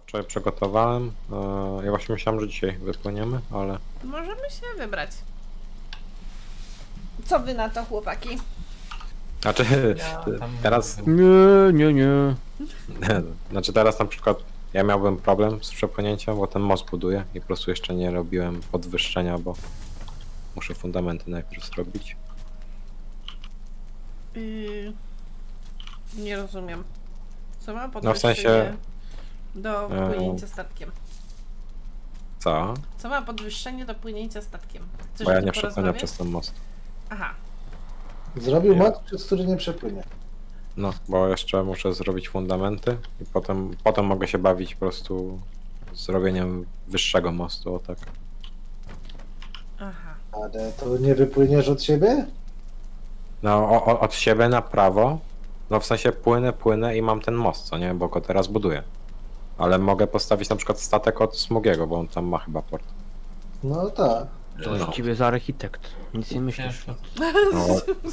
wczoraj przygotowałem. Ja właśnie myślałem, że dzisiaj wypłyniemy, ale... Możemy się wybrać. Co wy na to, chłopaki? Znaczy, teraz... Nie. Znaczy teraz na przykład ja miałbym problem z przepłynięciem, bo ten most buduję i po prostu jeszcze nie robiłem podwyższenia, bo muszę fundamenty najpierw zrobić. Nie rozumiem. Co ma No w podwyższenie sensie... do płynięcia statkiem? Co? Co ma podwyższenie do płynięcia statkiem? Chcesz Bo ja o tym nie przepłynę porozmawiać? przez ten most. Aha. Zrobił most, przez który nie przepłynie. No, bo jeszcze muszę zrobić fundamenty i potem mogę się bawić po prostu zrobieniem wyższego mostu, o tak. Aha. Ale to nie wypłyniesz od siebie? No, od siebie na prawo, no w sensie płynę i mam ten most, co nie, bo go teraz buduję. Ale mogę postawić na przykład statek od Smugiego, bo on tam ma chyba port. No tak. To No. ciebie za architekt. Nic nie myślisz. No,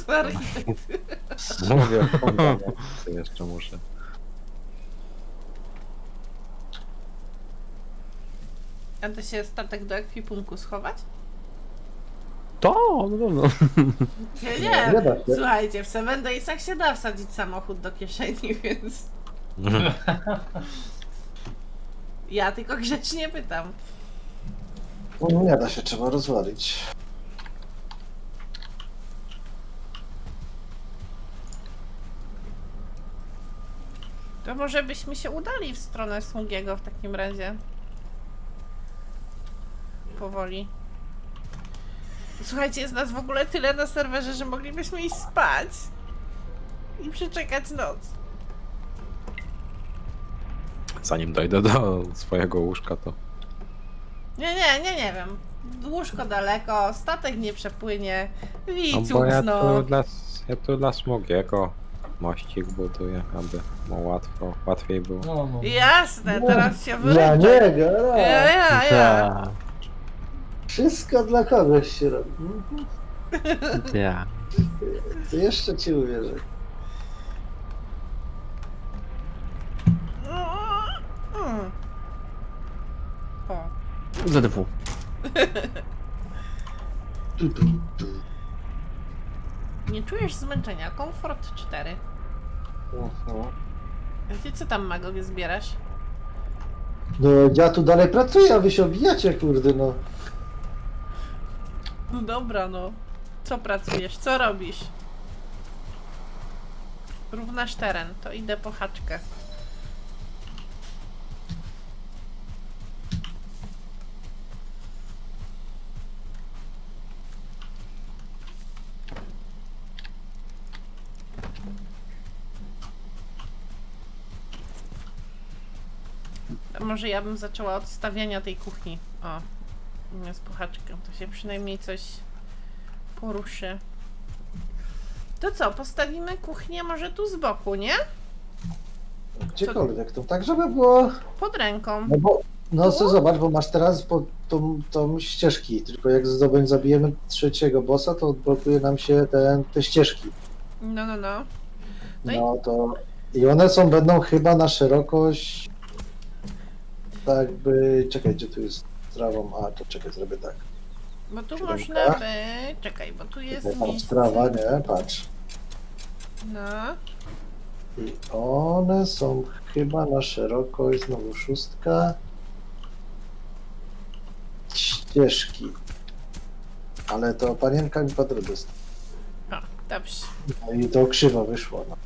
mówię, fundamenty jeszcze muszę. A da się statek do ekwipunku schować? To, no. Nie, Nie da się. Słuchajcie, w Seven Daysach się da wsadzić samochód do kieszeni, więc... Ja tylko grzecznie pytam. No, nie da się, trzeba rozwalić. To może byśmy się udali w stronę Smugiego w takim razie. Powoli. Słuchajcie, jest nas w ogóle tyle na serwerze, że moglibyśmy iść spać. I przeczekać noc. Zanim dojdę do swojego łóżka, to... Nie wiem. Łóżko daleko, statek nie przepłynie. No Wiciuk bo ja znów. tu dla Smugiego mościk buduję, aby mu łatwiej było. No. Jasne, teraz się Dla wyręczę. niego, Ja. Tak. Wszystko dla kogoś się robi. Tak. To jeszcze ci uwierzę. O. ZW. Nie czujesz zmęczenia. Komfort 4. Wiecie, co tam, Magog, zbierasz? No ja tu dalej pracuję, a wy się obijacie, kurde, no. No dobra, no. Co pracujesz? Co robisz? Równasz teren. To idę po haczkę. A może ja bym zaczęła od stawiania tej kuchni. O. Z pochaczką. To się przynajmniej coś poruszy. To co? Postawimy kuchnię może tu z boku, nie? Gdziekolwiek to, tak żeby było... Pod ręką. No bo, no Tu? co zobacz, bo masz teraz tą ścieżki, tylko jak zabijemy trzeciego bossa, to odblokuje nam się te ścieżki. No. No No to... I one będą chyba na szerokość... Tak by... Czekaj, gdzie tu jest trawą? A, to czekaj, zrobię tak. Bo tu Siódemka. można by... Czekaj, bo tu jest Tam miejsce. trawa, nie? Patrz. No. I one są chyba na szerokość, znowu 6. Ścieżki. Ale to panienka mi podrobiست. O, dobrze. No i to krzywo wyszło. No,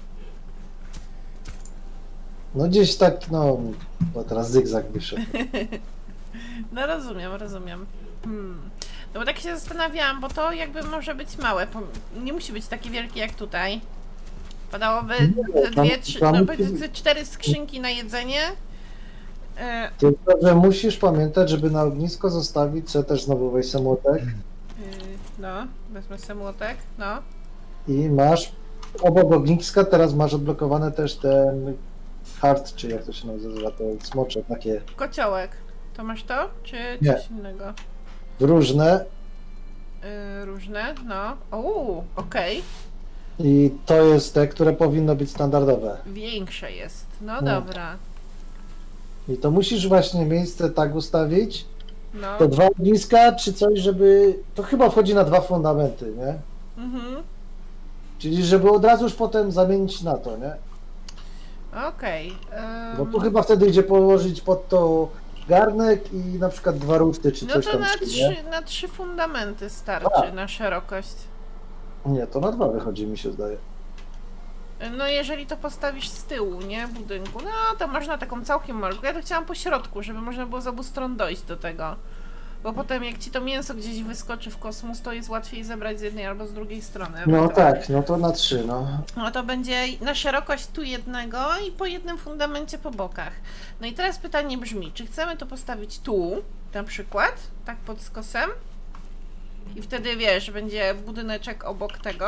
no gdzieś tak, no, bo teraz zygzak wyszedł. No rozumiem. No bo tak się zastanawiałam, bo to jakby może być małe. Nie musi być takie wielkie jak tutaj. Padałoby tam- dwie, trzy, tam no musi powiedzmy 4 skrzynki na jedzenie. Tylko, że musisz pamiętać, żeby na ognisko zostawić, co też znowu weź młotek No, wezmę sobie młotek, no. i masz obok ogniska teraz masz odblokowane też ten hard, czy jak to się nazywa, to smocze takie Kociołek. To masz to? Czy Nie. coś innego? różne Różne, no. Okej. i to jest te, które powinno być standardowe. Większe jest. No No. dobra. I to musisz właśnie miejsce tak ustawić, No. te 2 ogniska, czy coś, żeby... To chyba wchodzi na 2 fundamenty, nie? Mhm. Czyli żeby od razu już potem zamienić na to, nie? Okej. Bo tu chyba wtedy idzie położyć pod to garnek i na przykład 2 ruszty, czy No coś to tam. na czy nie? 3 fundamenty starczy na szerokość. Nie, to na 2 wychodzi, mi się zdaje. No jeżeli to postawisz z tyłu, nie? Budynku, no to można taką całkiem malutką. Ja to chciałam po środku, żeby można było z obu stron dojść do tego. Bo potem jak ci to mięso gdzieś wyskoczy w kosmos, to jest łatwiej zebrać z jednej albo z drugiej strony. No ewentualnie. tak, no to na 3, no. No to będzie na szerokość tu jednego i po jednym fundamencie po bokach. No i teraz pytanie brzmi, czy chcemy to postawić tu, na przykład, tak pod skosem? I wtedy wiesz, będzie budyneczek obok tego.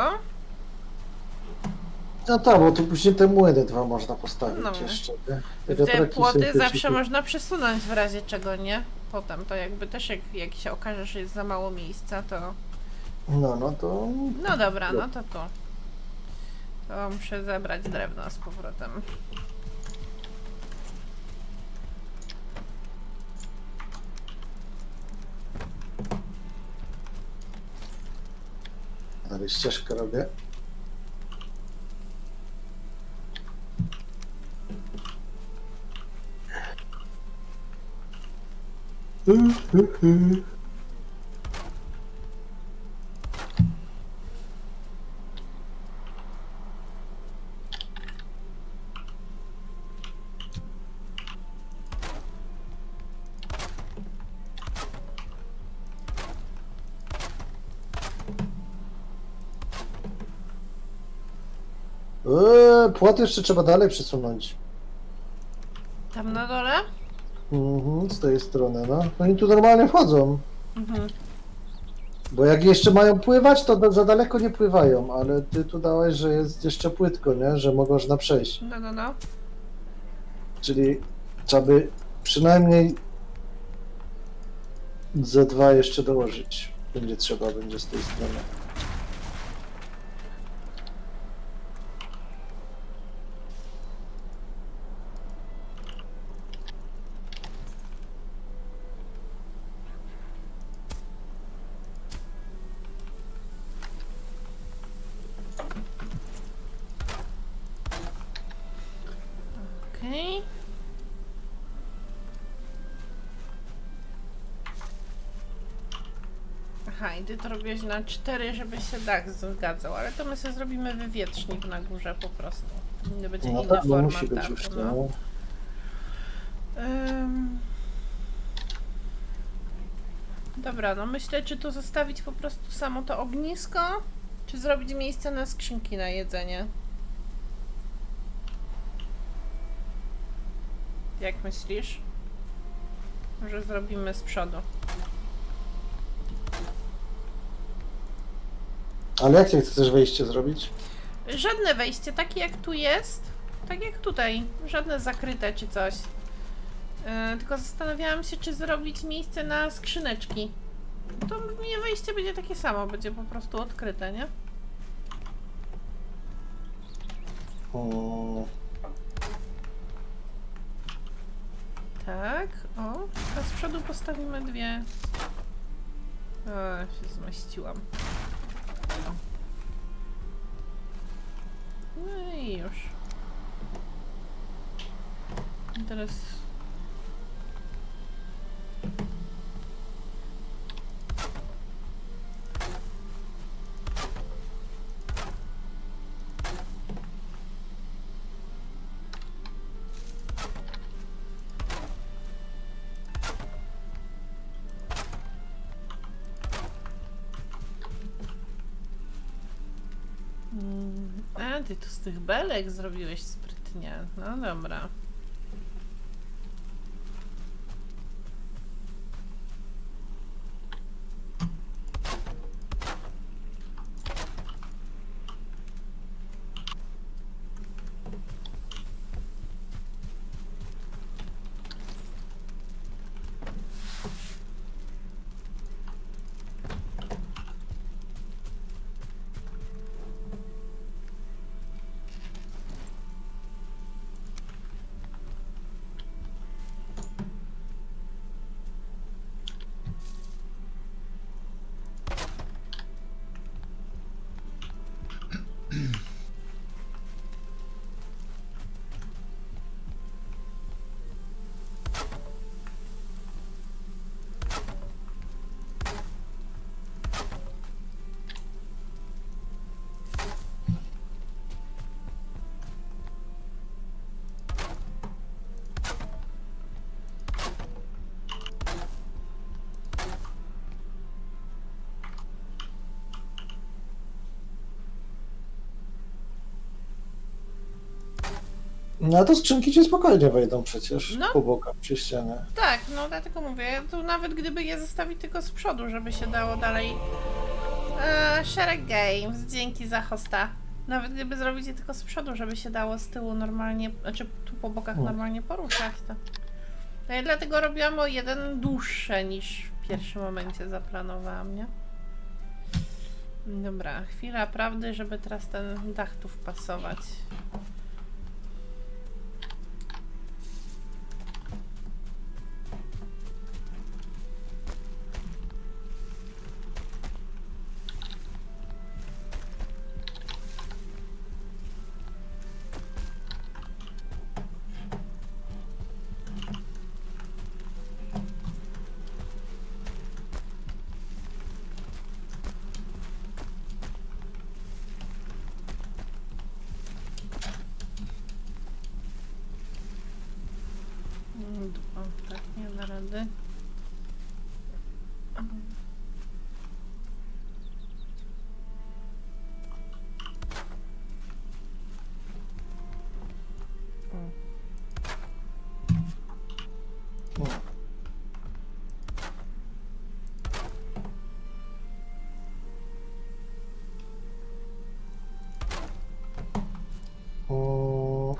No tak, bo tu później te młyny 2 można postawić No. jeszcze, nie? Te wiatraki płoty syntetyczne. zawsze można przesunąć w razie czego, nie? Potem to jakby też jak się okaże, że jest za mało miejsca, to... No to... No dobra, no to tu. To muszę zebrać drewno z powrotem. Ale ścieżkę robię. Płot jeszcze trzeba dalej przesunąć. Tam na dole? Z tej strony, no. Oni tu normalnie wchodzą. Mhm. Bo jak jeszcze mają pływać, to za daleko nie pływają, ale ty tu dałeś, że jest jeszcze płytko, nie? Że można przejść. No. Czyli trzeba by przynajmniej ze 2 jeszcze dołożyć. Będzie trzeba, będzie z tej strony. Okej. Aha, i ty to robiłeś na 4, żeby się dach zgadzał, ale to my sobie zrobimy wywietrznik na górze po prostu. Nie będzie No inny tak, bo format musi być dachu, już to. no. No. Dobra, no myślę, czy tu zostawić po prostu samo to ognisko, czy zrobić miejsce na skrzynki na jedzenie. Jak myślisz? Może zrobimy z przodu. Ale jak chcesz wejście zrobić? Żadne wejście, takie jak tu jest, tak jak tutaj, żadne zakryte czy coś. Tylko zastanawiałam się, czy zrobić miejsce na skrzyneczki. To mnie wejście będzie takie samo, będzie po prostu odkryte, nie? Tak, o, a z przodu postawimy 2. O, się zmieściłam. No i już. I teraz... A, ty tu z tych belek zrobiłeś sprytnie. No dobra. No to skrzynki cię spokojnie wejdą przecież No. po bokach przy ścianie. Tak, no dlatego mówię, tu nawet gdyby je zostawić tylko z przodu, żeby się dało dalej... Szereg Games, dzięki za hosta. Nawet gdyby zrobić je tylko z przodu, żeby się dało z tyłu normalnie, znaczy tu po bokach normalnie poruszać, to... No i dlatego robiłam o jeden dłuższe niż w pierwszym momencie zaplanowałam, nie? Dobra, chwila prawdy, żeby teraz ten dach tu wpasować. O, tak, nie da rady. O,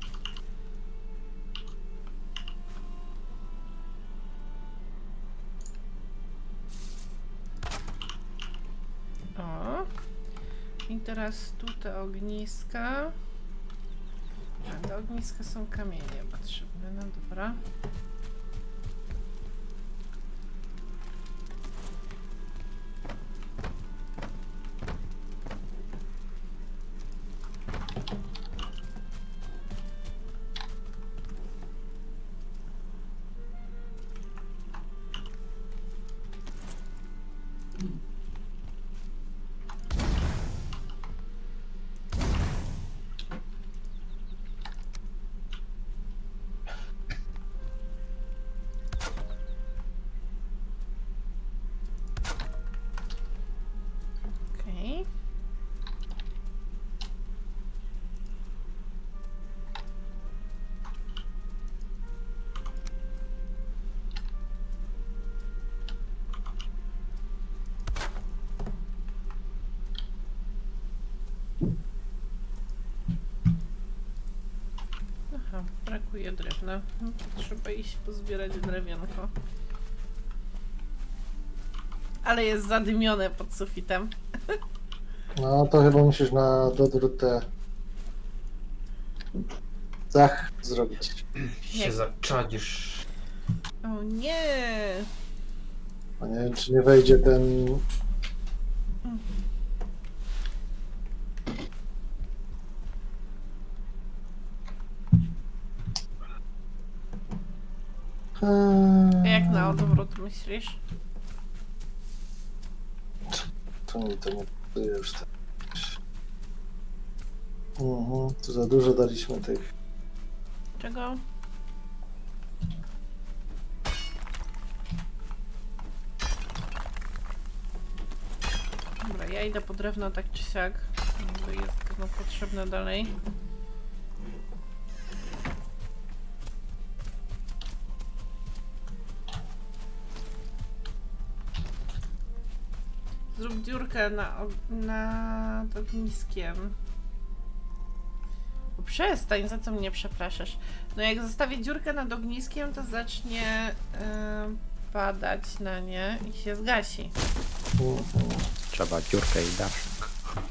O. I teraz tu te ogniska. A, do ogniska są kamienie potrzebne, no dobra. Okej. Aha, brakuje drewna. No, to trzeba iść pozbierać drewnianko. Ale jest zadymione pod sufitem. no to chyba musisz na dodrut te dach zrobić. Jak? Zaczadzisz. O nie! A nie wiem, czy nie wejdzie ten... Jak na odwrót myślisz? To mi to nie pasuje już tak. Tu za dużo daliśmy tych. Czego? Dobra, ja idę po drewno tak czy siak, bo jest no, potrzebne dalej. Zrób dziurkę nad ogniskiem. O, przestań, za co mnie przepraszasz? No jak zostawię dziurkę nad ogniskiem, to zacznie padać na nie i się zgasi. Trzeba dziurkę i daszek.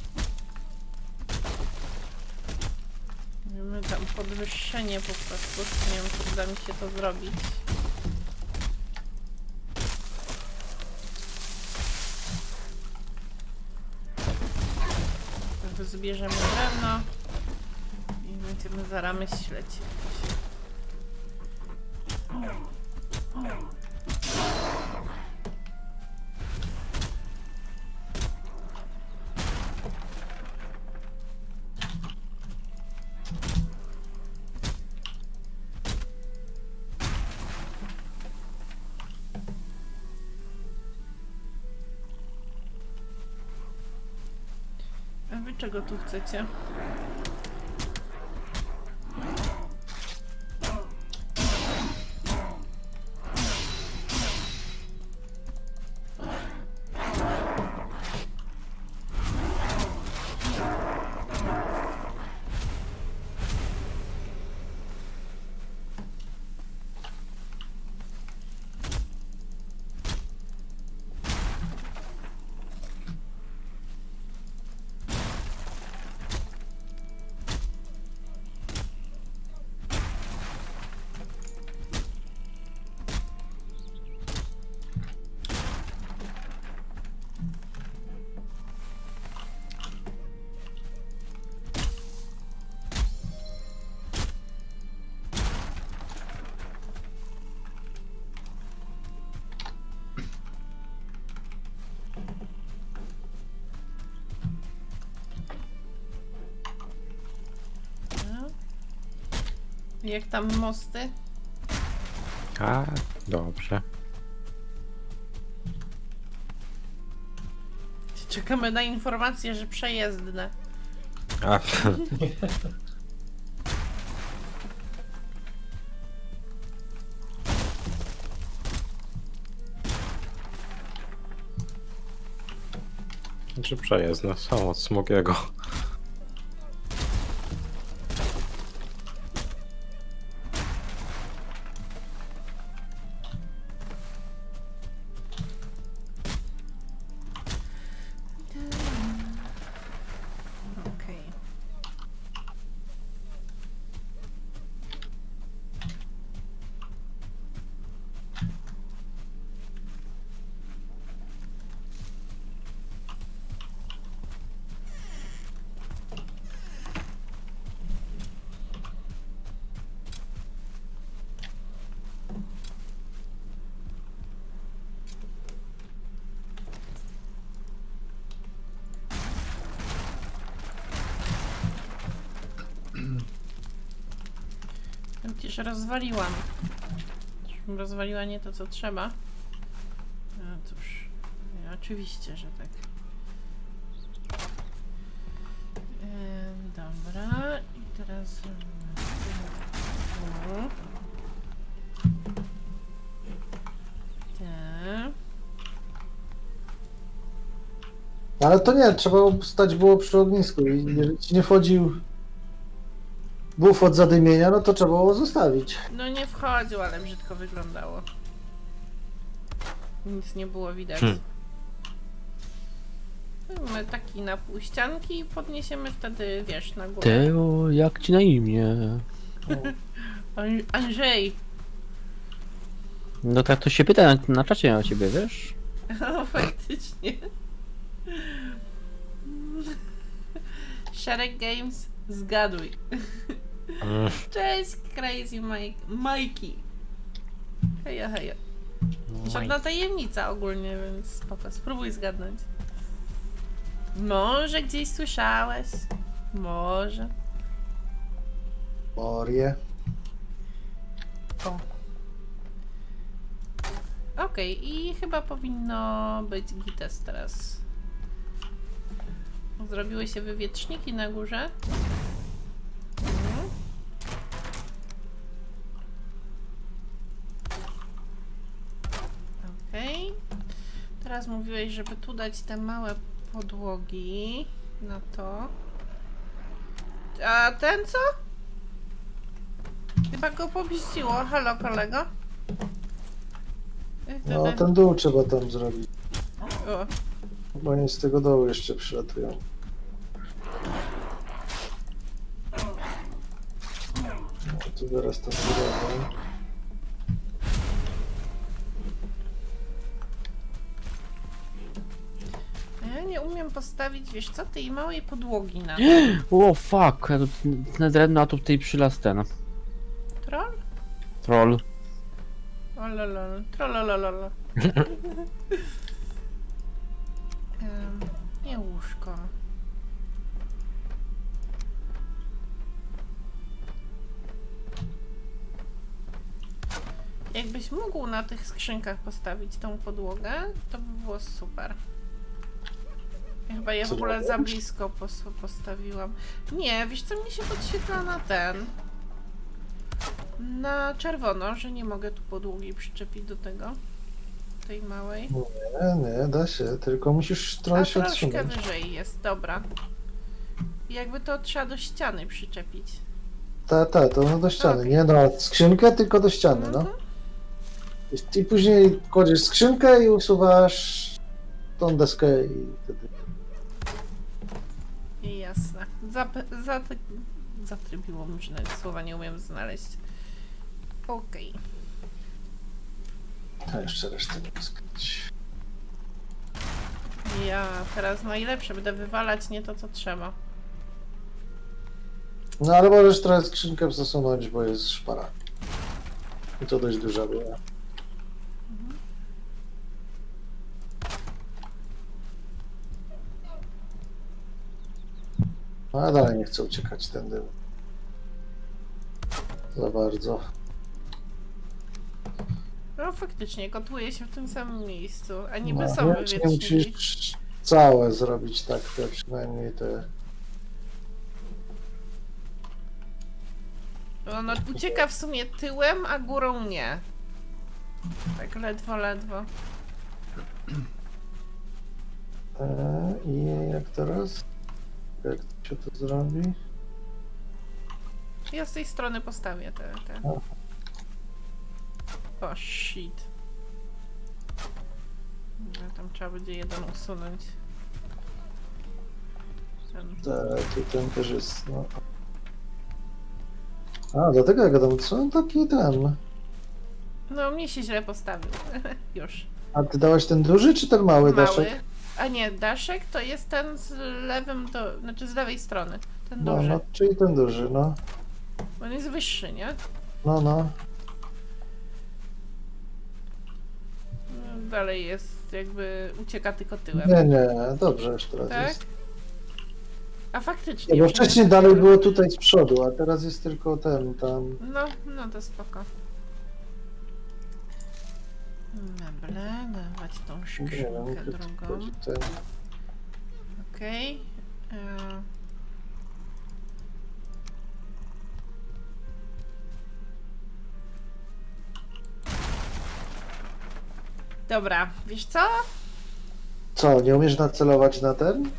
Mamy tam podwyższenie po prostu, nie wiem, czy uda mi się to zrobić. Zbierzemy drewno i będziemy za ramy ślecieć. A wy czego tu chcecie? Jak tam mosty? A, dobrze. Czekamy na informację, że przejezdne. A, Czy przejezdne są od Smogiego. Okej. Przecież rozwaliłam. Rozwaliła nie to, co trzeba. No cóż, oczywiście, że tak. Dobra, i teraz... Tak. Ale to nie, trzeba stać było przy ognisku i jeżeli ci nie wchodził buf od zadymienia, no to trzeba było zostawić. No nie wchodził, ale brzydko wyglądało. Nic nie było widać. Mamy taki na pół ścianki i podniesiemy wtedy, wiesz, na górę. Teo, jak ci na imię? Andrzej! No tak to się pyta na czacie o ciebie, wiesz? O, faktycznie. Szereg Games, zgaduj. Cześć, Crazy Mikey. Hejo, hejo. Żadna tajemnica ogólnie, więc spoko. Spróbuj zgadnąć. Może gdzieś słyszałeś? Może. Morię. O. Okej, i chyba powinno być gites teraz. Zrobiły się wywieczniki na górze. Okej. Teraz mówiłeś, żeby tu dać te małe podłogi na to. A ten co? Chyba go pomieściło. Halo, kolego? No ten dół trzeba tam zrobić, O, bo oni z tego dołu jeszcze przylatują. No, tu zaraz tam zrobię. ja nie umiem postawić, wiesz co, tej małej podłogi na O fuck, ja tu nadrębna, a tu tutaj przylas ten troll? troll. O lolol, trollololol. Nie łóżko. Jakbyś mógł na tych skrzynkach postawić tą podłogę, to by było super. Ja chyba je w Co ogóle robisz? za blisko postawiłam. Nie, wiesz co, mnie się podświetla na ten. Na czerwono, że nie mogę tu podłogi przyczepić do tego. Tej małej. Nie, da się, tylko musisz trochę A się troszkę odsunąć. wyżej jest, dobra. Jakby to trzeba do ściany przyczepić. To no do ściany. Okej. Nie na skrzynkę, tylko do ściany, no. Mhm. I później kładziesz skrzynkę i usuwasz tą deskę i wtedy... Jasne. Zatrybiło mi, że nawet słowa nie umiem znaleźć. Okej. A jeszcze resztę nie skryć. Ja teraz najlepsze będę wywalać nie to, co trzeba. No ale możesz trochę skrzynkę zasunąć, bo jest szpara. I to dość duża była. No, a dalej nie chcę uciekać tędy. za bardzo. No faktycznie, kotłuje się w tym samym miejscu, a niby No, są nie, czy nie wywieczniki. musisz całe zrobić tak, te przynajmniej te... Ono ucieka w sumie tyłem, a górą nie. Tak ledwo, ledwo. I jak teraz? Jak się to zrobi? Ja z tej strony postawię te. O, shit. No, tam trzeba będzie jeden usunąć. Ten. Tu ten też jest, no. A, dlatego jak gadam, co on taki ten? No, mnie się źle postawił. Już. A ty dałeś ten duży czy ten mały daszek? A nie, daszek to jest ten z lewym, znaczy z lewej strony. Ten No, duży. no, czyli ten duży, no. On jest wyższy, nie? No, no. No, dalej jest jakby ucieka tylko tyłem. Nie, dobrze już teraz Tak? jest. A faktycznie. Nie, bo wcześniej dalej było tutaj z przodu, a teraz jest tylko ten, tam. No to spoko. Dobra, dawać tą Nie skrzynkę wiem, drugą. ten. Okej. Dobra, wiesz co? Co, nie umiesz nacelować na ten?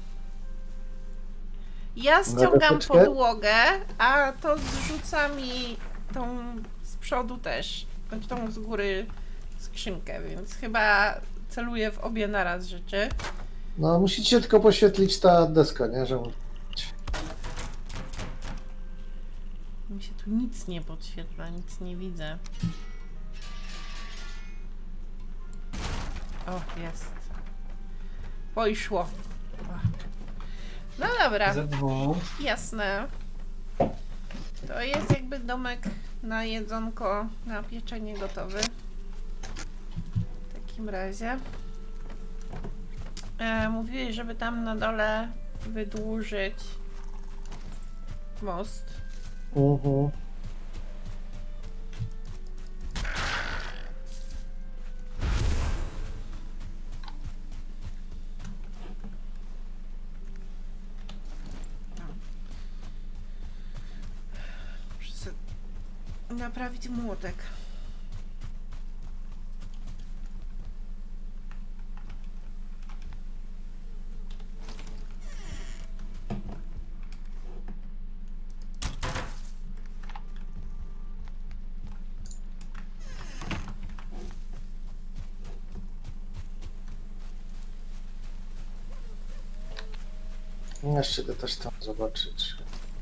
Ja ściągam defeczkę? podłogę, a to zrzuca mi tą z przodu też. Znaczy tą z góry skrzynkę, więc chyba celuję w obie naraz rzeczy. No, musi ci się tylko poświetlić ta deska, nie? Że... Mi się tu nic nie podświetla, nic nie widzę. O, jest. Poszło. No dobra, Ze dwóch. jasne. To jest jakby domek na jedzonko, na pieczenie gotowy. W takim razie. Mówiłeś, żeby tam na dole wydłużyć most. Muszę sobie naprawić młotek. Jeszcze idę też tam zobaczyć.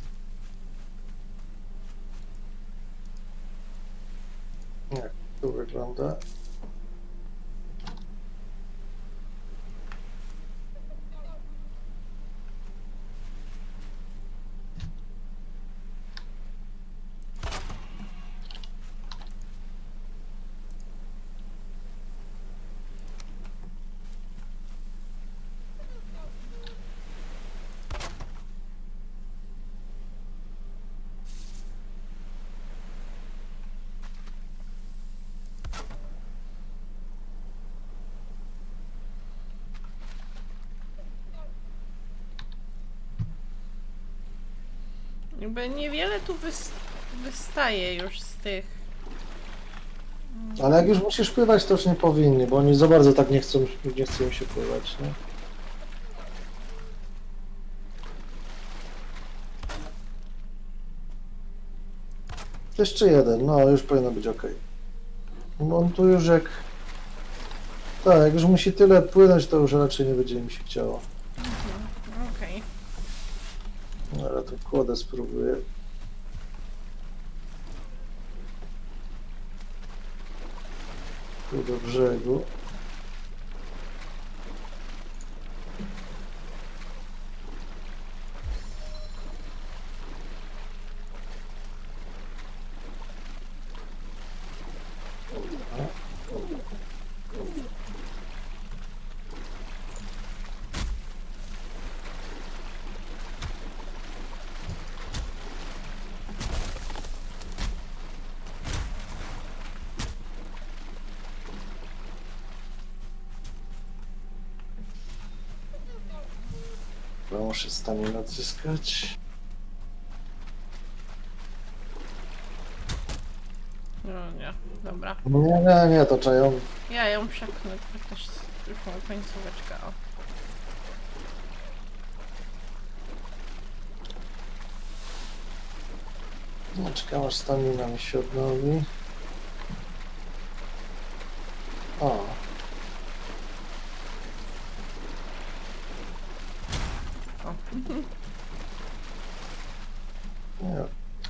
Jak tu wygląda? Jakby niewiele tu wystaje już z tych. Ale jak już musisz pływać, to już nie powinni, bo oni za bardzo tak nie chcą im się pływać, nie? Jeszcze jeden, no już powinno być ok. No on tu już jak... Tak, jak już musi tyle płynąć, to już raczej nie będzie mi się chciało. Okej. No, ale tu kładę spróbuję. Tu do brzegu. Dobra, muszę staminę odzyskać. No nie, dobra. Nie, to trzeba ją... Ja ją przepchnę, to też już mam końcóweczkę, o. No, czekam aż stamina mi się odnowi. O. O. Nie.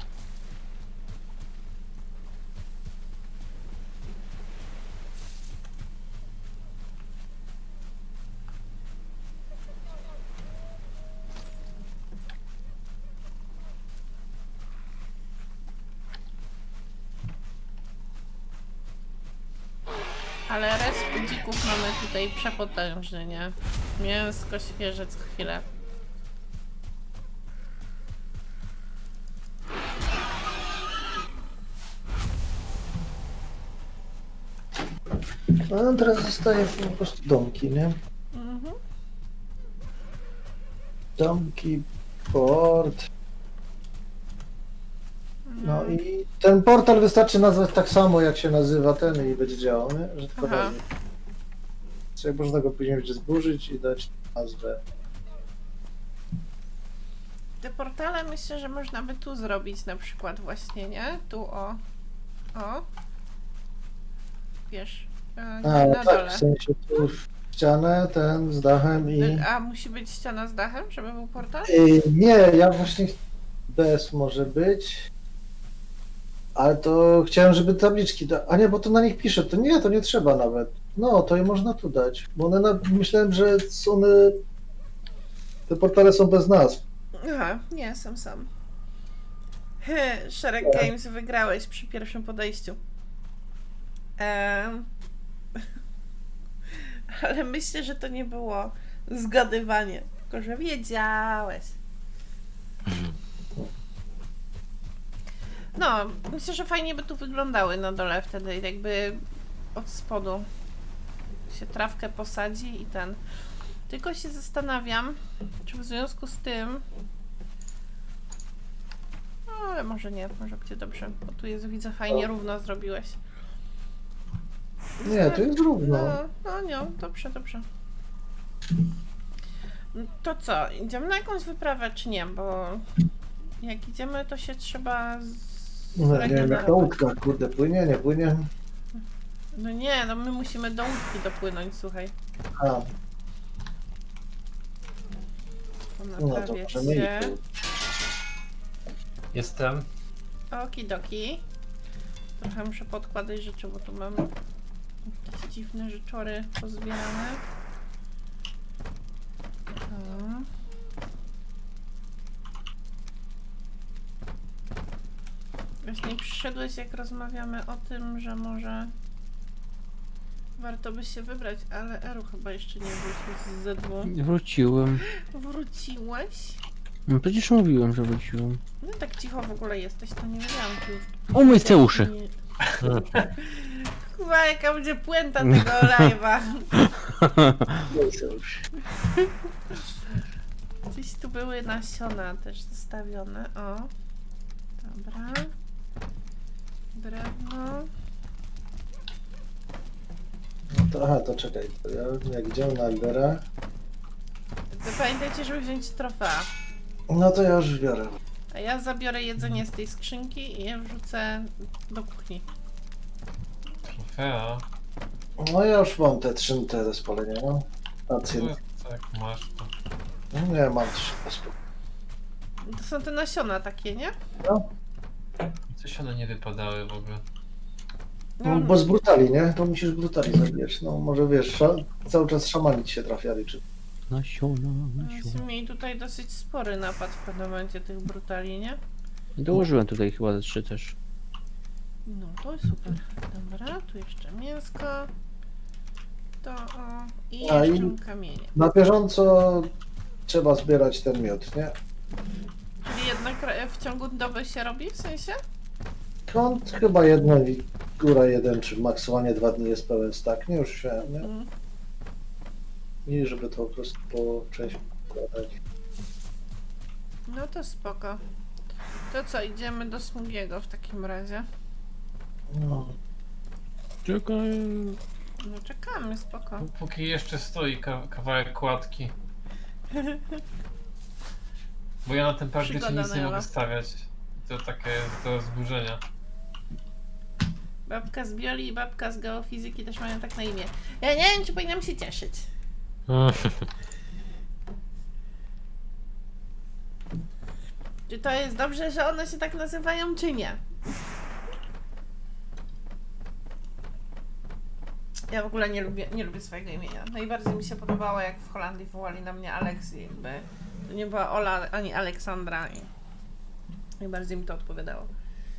Ale resp dzików mamy tutaj przepotężny, nie? Mięsko, świeżec, chwilę. No teraz zostaje po prostu domki, nie? Mhm. Domki, port. No i ten portal wystarczy nazwać tak samo, jak się nazywa ten i będzie działał, nie? Że tylko Aha. nazwę. Sobie można go później będzie zburzyć i dać nazwę. Te portale myślę, że można by tu zrobić na przykład właśnie, nie? Tu o. O. Wiesz, A, na no tak, dole. w sensie tu ścianę, ten z dachem i... A musi być ściana z dachem, żeby był portal? Nie, ja właśnie bez może być. Ale to chciałem, żeby tabliczki... A nie, bo to na nich pisze. To nie trzeba nawet. No, to je można tu dać. Bo one myślałem, że one... Te portale są bez nazw. Aha, nie, sam. Szereg Games wygrałeś przy pierwszym podejściu. Ale myślę, że to nie było zgadywanie, tylko że wiedziałeś. No, myślę, że fajnie by tu wyglądały na dole wtedy, jakby od spodu się trawkę posadzi i ten. Tylko się zastanawiam, czy w związku z tym... No, ale może nie, może będzie dobrze, bo tu jest, widzę, fajnie równo zrobiłeś. Nie, to jest równo. No, nie, dobrze. To co, idziemy na jakąś wyprawę, czy nie? Bo jak idziemy, to się trzeba No, nie wiem, jak ta łódka, kurde, płynie, nie płynie. No nie, no my musimy do łódki dopłynąć, słuchaj. A, To no to naprawię możemy się. iść. Jestem. Okidoki. Trochę muszę podkładać rzeczy, bo tu mam jakieś dziwne rzeczory pozbierane. O. Właśnie przyszedłeś, jak rozmawiamy o tym, że może warto by się wybrać, ale Eru chyba jeszcze nie wrócił z ZW. Wróciłem. Wróciłeś? No przecież mówiłem, że wróciłem. No tak cicho w ogóle jesteś, to nie wiedziałam, czy już... O, moje uszy. Chyba jaka będzie puenta tego live'a. Gdzieś tu były nasiona też zostawione, o. Dobra. Drewno. No to, aha, to czekaj, to ja jak idziemy na Aldera, To pamiętajcie, żeby wziąć trofea. no to ja już biorę. A ja zabiorę jedzenie z tej skrzynki i je wrzucę do kuchni. Trofea. No ja już mam te 3 do spalenia, no. Pacjent. Tak, masz to. No nie, mam 3 do spalenia. To są te nasiona takie, nie? No, Coś one nie wypadały w ogóle. no, bo z brutali, nie? To musisz brutali zabijać. No może wiesz, cały czas szamanić się trafiali, czy... Nasiona. Myśmy mieli tutaj dosyć spory napad w pewnym momencie tych brutali, nie? Dołożyłem tutaj chyba ze 3 też. No to super. Dobra, tu jeszcze mięsko. To o. I A, jeszcze i- kamienie. Na bieżąco trzeba zbierać ten miód, nie? Czyli jednak w ciągu doby się robi, w sensie? Kąt chyba jedno i góra 1, czy maksymalnie 2 dni jest pełen stack, nie? Już się, nie? Mm. I żeby to po prostu po części układać. No to spoko. To co, idziemy do Smugiego w takim razie? No. Czekaj. No czekamy, spoko. Póki jeszcze stoi kawałek kładki. Bo ja na tym parkiecie Przygoda nic nie Nela. mogę stawiać. To takie jest do zburzenia. Babka z biolii i babka z geofizyki też mają tak na imię. Ja nie wiem, czy powinnam się cieszyć. Czy to jest dobrze, że one się tak nazywają, czy nie? Ja w ogóle nie lubię swojego imienia. Najbardziej mi się podobało, jak w Holandii wołali na mnie Alex i jakby to nie była Ola ani Aleksandra i najbardziej mi to odpowiadało.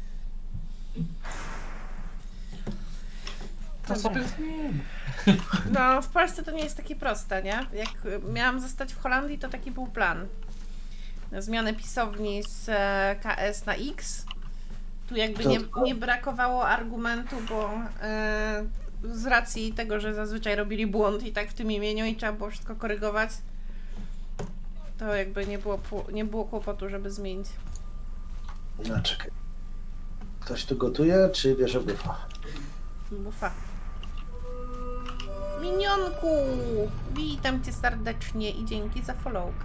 To sobie zmieni. No, w Polsce to nie jest takie proste, nie? Jak miałam zostać w Holandii, to taki był plan. Na zmianę pisowni z KS na X. Tu jakby nie brakowało argumentu, bo z racji tego, że zazwyczaj robili błąd i tak w tym imieniu i trzeba było wszystko korygować, to jakby nie było kłopotu, żeby zmienić. No czekaj. Ktoś tu gotuje, czy bierze bufa? Bufa. Minionku! Witam cię serdecznie i dzięki za followka.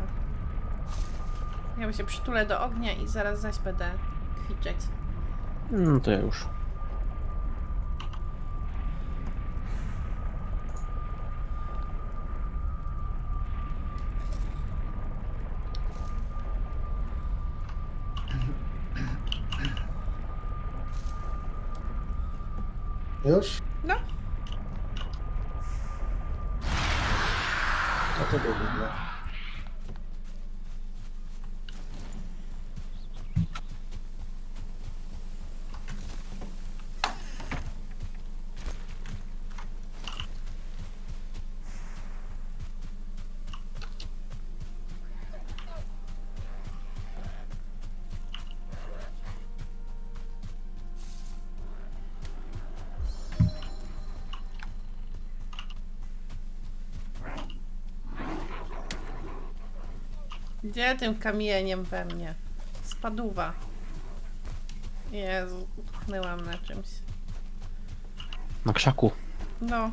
Ja się przytulę do ognia i zaraz zaś będę kwiczeć. No to ja już. Już? No. No to wygląda. Gdzie tym kamieniem we mnie? Spaduwa. Jezu, utknęłam na czymś. Na krzaku. No.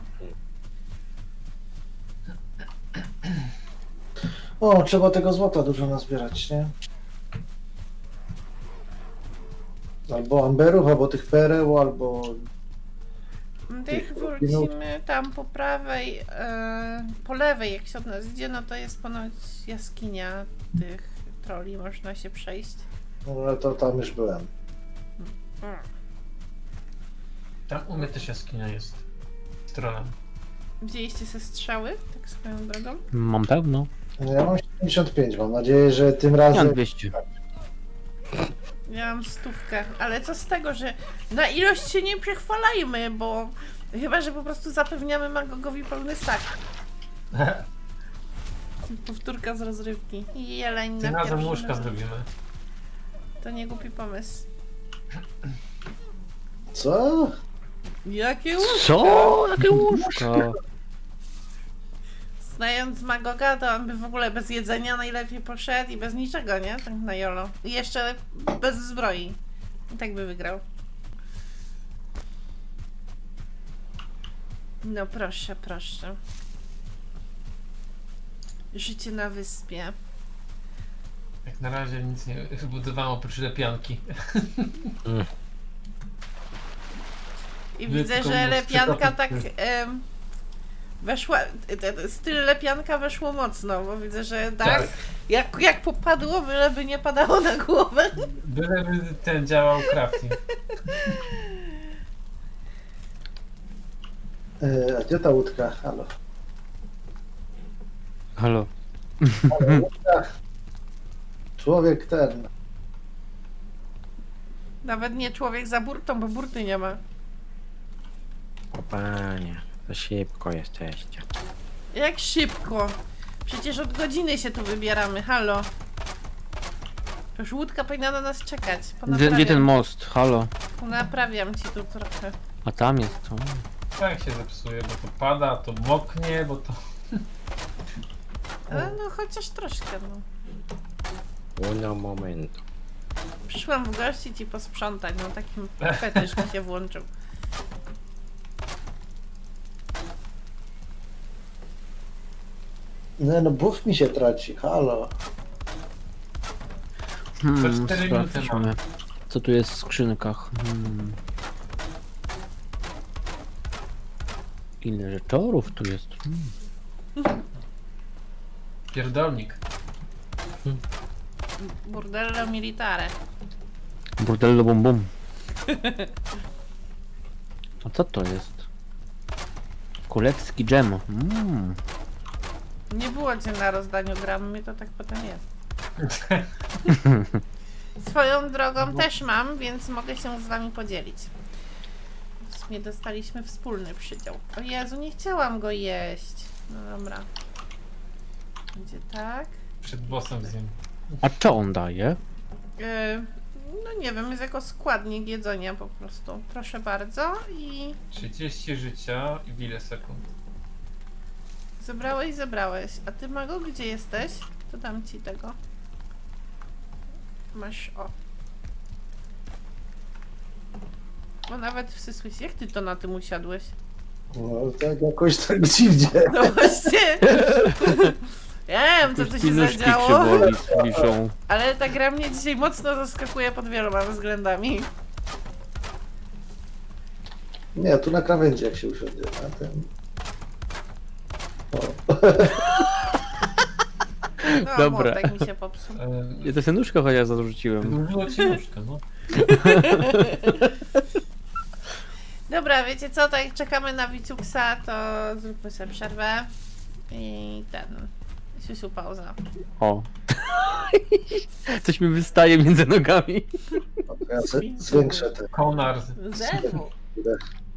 O, trzeba tego złota dużo nazbierać, nie? Albo amberów, albo tych pereł, albo... Tych wrócimy tam po prawej, po lewej, jak się od nas idzie, no to jest ponoć jaskinia tych troli, można się przejść. No to tam już byłem. Tam u mnie też jaskinia jest. Z trolem. Wzięliście se strzały, tak swoją drogą? Mam pełno. No ja mam 75, mam nadzieję, że tym Ja mam razem... 200. Ja mam 100, ale co z tego, że na ilość się nie przechwalajmy, bo chyba, że po prostu zapewniamy Magogowi pełny stack. Powtórka z rozrywki. I jeleń Tym na razem pierwszym łóżka razem. zrobimy. To nie głupi pomysł. Co? Jakie łóżko? Co? Jakie łóżko? Znając Magoga, to on by w ogóle bez jedzenia najlepiej poszedł i bez niczego, nie? Tak na jolo. I jeszcze bez zbroi. I tak by wygrał. No proszę, proszę. Życie na wyspie. Jak na razie nic nie wybudowałem oprócz lepianki. I Wy widzę, tylko że mus lepianka przekopać tak weszła, styl lepianka weszło mocno, bo widzę, że tak, jak popadło, byleby nie padało na głowę. Byleby ten działał crafting. A gdzie ta łódka? Halo. Halo. Halo, łódka. Człowiek ten. Nawet nie człowiek za burtą, bo burty nie ma. O panie, to szybko jesteście. Jak szybko? Przecież od godziny się tu wybieramy, halo. Już łódka powinna na nas czekać. Gdzie ten most? Halo. Naprawiam ci tu trochę. A tam jest to. Tak się zepsuje, bo to pada, to moknie, bo to... Ale no chociaż troszkę, no. Uno momento. Przyszłam w gości ci posprzątać, no takim fetysz mi się włączył. Nie no, buff mi się traci, halo. To 4 minuty Sprawdźmy. Co tu jest w skrzynkach? Ile rzeczorów tu jest? Pierdolnik. Burdello militare. Bordello bum bum. A co to jest? Królewski dżem. Nie było cię na rozdaniu gramy, mnie to tak potem jest. Swoją drogą też mam, więc mogę się z wami podzielić. W sumie dostaliśmy wspólny przydział. O Jezu, nie chciałam go jeść. No dobra. Będzie tak. Przed bossem zjem. A co on daje? No nie wiem, jest jako składnik jedzenia po prostu. Proszę bardzo i 30 życia i w ile sekund? zebrałeś. A ty, Mago, gdzie jesteś? To dam ci tego. Masz, o. Bo nawet wsysłeś. Jak ty to na tym usiadłeś? No tak jakoś tak dziwnie. No właśnie. Ja wiem, co tu się Nóżki zadziało, krzywoli wiszą. ale ta gra mnie dzisiaj mocno zaskakuje pod wieloma względami. Nie, tu na krawędzi jak się usiądzie, na ten... O. No, Dobra. młotek mi się popsuł. Ja to sobie nóżkę chociaż zarzuciłem. Dłużyło ci nóżkę, no. Dobra, wiecie co, tak jak czekamy na Wiciuksa, to zróbmy sobie przerwę. I Siusiu, pauza. O. Coś mi wystaje między nogami. Ja zwiększę te... Konar. Zerwu.